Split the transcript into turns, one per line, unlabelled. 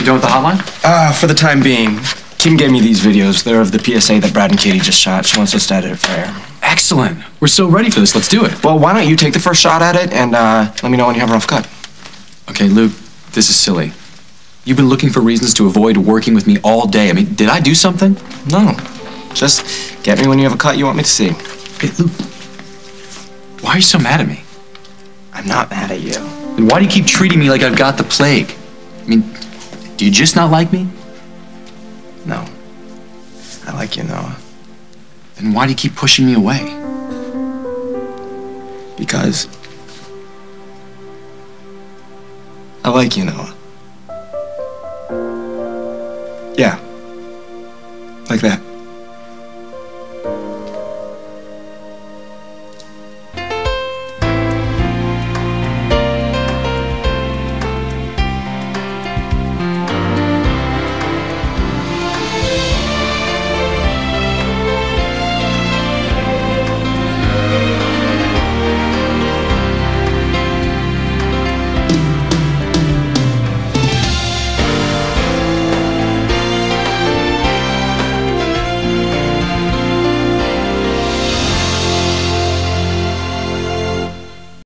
done with the hotline?
For the time being. Kim gave me these videos. They're of the PSA that Brad and Katie just shot. She wants us to edit it for air.
Excellent. We're so ready for this. Let's do it.
Well, why don't you take the first shot at it and let me know when you have a rough cut.
Okay, Luke, this is silly. You've been looking for reasons to avoid working with me all day. I mean, did I do something?
No. Just get me when you have a cut you want me to see.
Hey, Luke, why are you so mad at me?
I'm not mad at you.
Then why do you keep treating me like I've got the plague? I mean, do you just not like me?
No. I like you, Noah.
Then why do you keep pushing me away?
Because I like you, Noah. Yeah. Like that.